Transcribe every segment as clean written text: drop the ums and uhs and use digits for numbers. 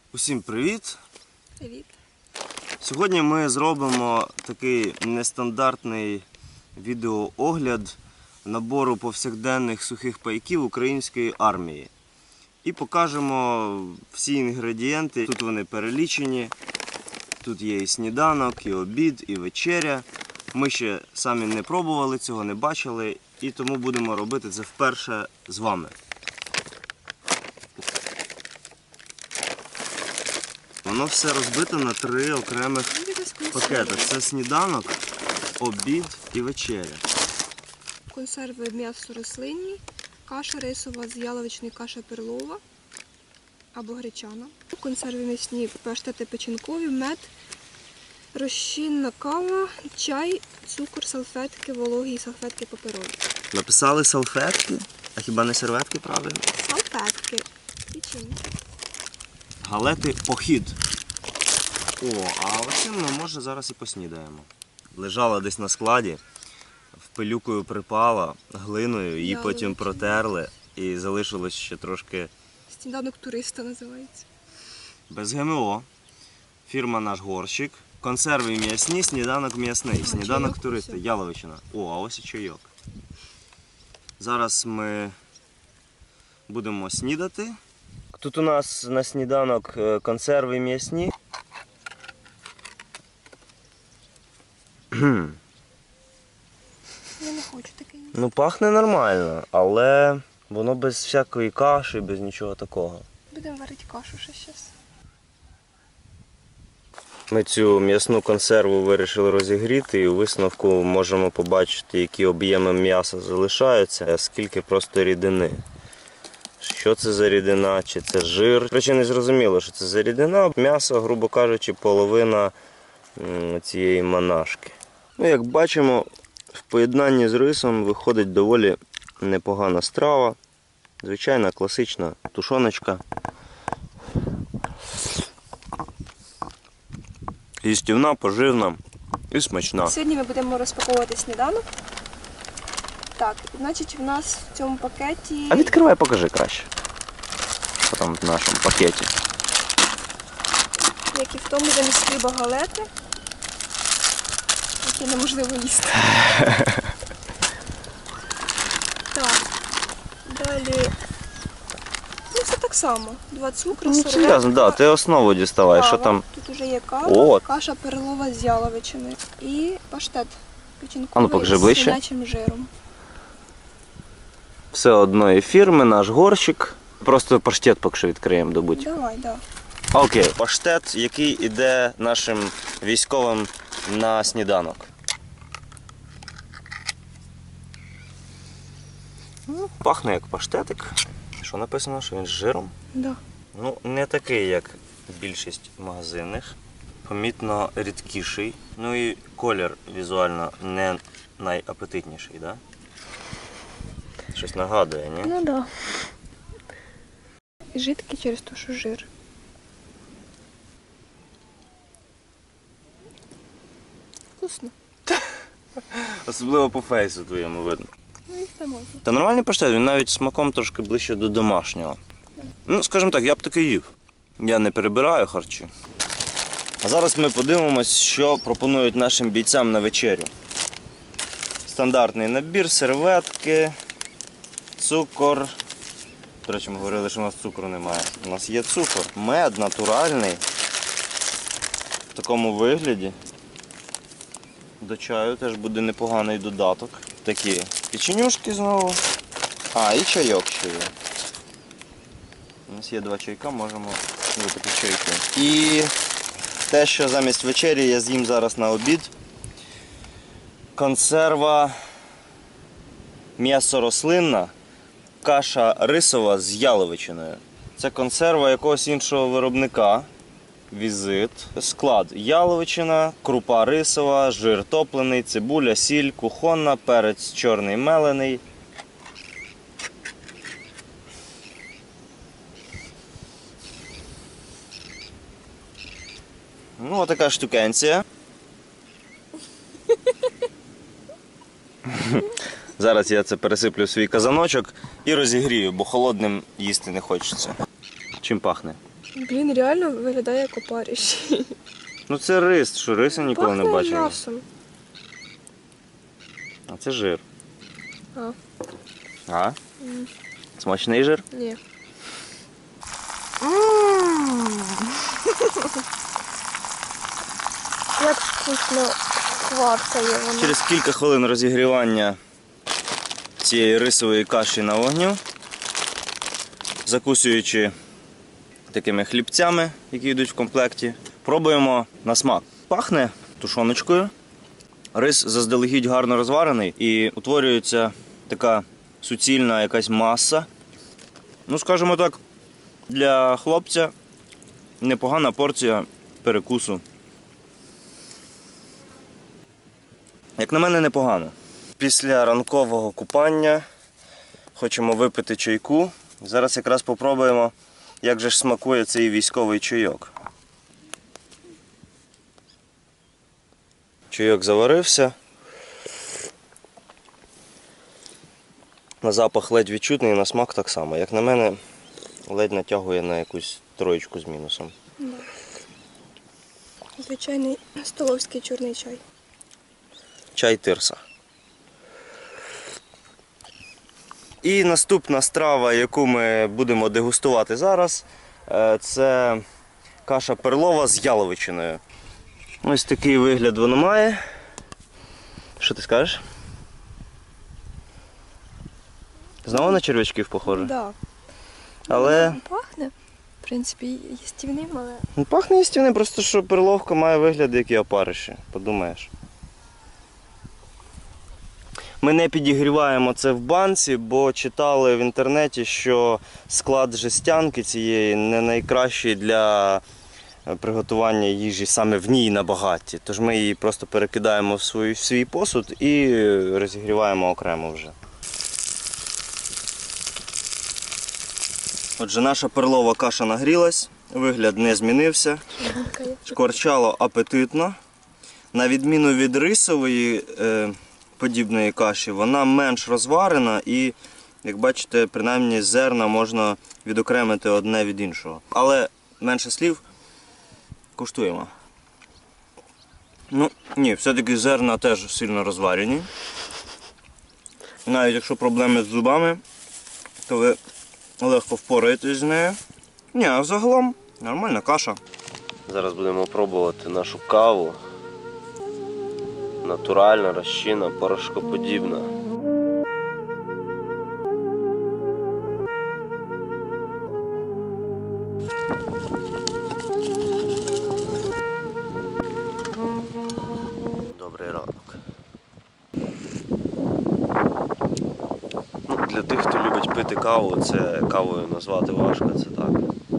Усім привіт! Привіт! Сьогодні ми зробимо такий нестандартний відеоогляд набору повсякденних сухих пайків української армії. І покажемо всі інгредієнти. Тут вони перелічені. Тут є і сніданок, і обід, і вечеря. Ми ще самі не пробували цього, не бачили, і тому будемо робити це вперше з вами. Воно все розбито на 3 окремих пакети. Це сніданок, обід і вечеря. Консерви м'ясо рослинні, каша рисова з яловичної, каша перлова або гречана. Консерви м'ясні, паштети печінкові, мед, розчинна кава, чай, цукор, салфетки, вологі і салфетки паперові. Написали салфетки, а хіба не серветки правильно? Салфетки. І чим? Галети похід. О, а оцим ми, може, зараз і поснідаємо. Лежала десь на складі, пилюкою припала, глиною, її потім протерли і залишилось ще трошки... Сніданок туриста називається. Без ГМО. Фірма «Наш горщик». Консерви м'ясні, сніданок м'ясний. Сніданок туриста, яловичина. О, а ось і чайок. Зараз ми будемо снідати. Тут у нас на сніданок консерви м'ясні. Я не хочу такий. Ну, пахне нормально, але воно без всякої каші, без нічого такого. Будемо варити кашу ще зараз. Ми цю м'ясну консерву вирішили розігріти і у висновку можемо побачити, які об'єми м'яса залишаються, а скільки просто рідини. Що це за рідина, чи це жир. Причому не зрозуміло, що це за рідина. М'ясо, грубо кажучи, половина цієї манашки. Ну, як бачимо, в поєднанні з рисом виходить доволі непогана страва. Звичайна класична тушоночка. Їстівна, поживна і смачна. Сьогодні ми будемо розпаковувати сніданок. Так, значить в нас в цьому пакеті... А відкривай, покажи краще. Що там в нашому пакеті? Як і в тому замість хліба галети, які неможливо їсти. Так, далі... Ну це так само. 2 цукри, Ну, це ясно, да, ти основу діставай. Що там? Тут вже є кава, О. каша перлова з яловичини і паштет А ну, печінковий покажи з ближче. свинячим жиром. Все одної фірми, наш горщик. Просто паштет поки що відкриємо, добудь. Давай, да. Окей, паштет, який іде нашим військовим на сніданок. Ну, пахне як паштетик. Що написано, що він з жиром? Да. Ну, не такий, як більшість магазинних. Помітно рідкіший. Ну і колір візуально не найапетитніший, так? Да? Щось нагадує, ні? Ну да. Жидкий через те, що жир. Вкусно. Особливо по фейсу твоєму видно. Ну і все можна. Та нормальний паштет, він навіть смаком трошки ближче до домашнього. Ну, скажімо так, я б таки їв. Я не перебираю харчі. А зараз ми подивимось, що пропонують нашим бійцям на вечерю. Стандартний набір, серветки, цукор. До речі, ми говорили, що у нас цукру немає. У нас є цукор. Мед натуральний. В такому вигляді. До чаю теж буде непоганий додаток. Такі печенюшки знову. А, і чайок ще є. У нас є 2 чайка, можемо випити чайки. І те, що замість вечері я з'їм зараз на обід. Консерва м'ясо рослинна, каша рисова з яловичиною. Це консерва якогось іншого виробника. Візит. Склад: яловичина, крупа рисова, жир топлений, цибуля, сіль, кухонна, перець чорний мелений. Ну, отака штукенція. Зараз я це пересиплю в свій казаночок і розігрію, бо холодним їсти не хочеться. Чим пахне? Блін, реально виглядає як опарищ. Ну це рис, що риси ніколи не Пахне бачили. м'ясом. А це жир. А, А? Смачний жир? ні. Як вкусно хвастає воно. Через кілька хвилин розігрівання цієї рисової каші на вогню, закусуючи такими хлібцями, які йдуть в комплекті, пробуємо на смак. Пахне тушоночкою. Рис заздалегідь гарно розварений і утворюється така суцільна якась маса. Ну, скажімо так, для хлопця непогана порція перекусу. Як на мене, непогано. Після ранкового купання хочемо випити чайку. Зараз якраз попробуємо, як же ж смакує цей військовий чайок. Чайок заварився. На запах ледь відчутний, на смак так само. Як на мене, ледь натягує на якусь троєчку з мінусом. Да. Звичайний столовський чорний чай. Чай тирса. І наступна страва, яку ми будемо дегустувати зараз, це каша перлова з яловичиною. Ось такий вигляд воно має. Що ти скажеш? Знову на черв'ячків похоже? Да. Але Пахне, в принципі, їстівним, але ну, пахне їстівним, просто що перловка має вигляд, як і опариші. Подумаєш. Ми не підігріваємо це в банці, бо читали в інтернеті, що склад жестянки цієї не найкращий для приготування їжі саме в ній на багатті. Тож ми її просто перекидаємо в свій посуд і розігріваємо окремо вже. Отже, наша перлова каша нагрілась, вигляд не змінився, шкварчало апетитно. На відміну від рисової подібної каші, вона менш розварена і, як бачите, принаймні зерна можна відокремити одне від іншого. Але менше слів, куштуємо. Ну, ні, все-таки зерна теж сильно розварені. Навіть якщо проблеми з зубами, то ви легко впораєтесь з нею. Ні, а загалом нормальна каша. Зараз будемо пробувати нашу каву. Натуральна, розчинна, порошкоподібна. Добрий ранок. Ну, для тих, хто любить пити каву, це кавою назвати важко, це так.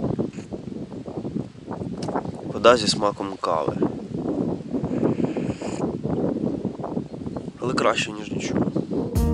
Вода зі смаком кави. Але краще, ніж нічого.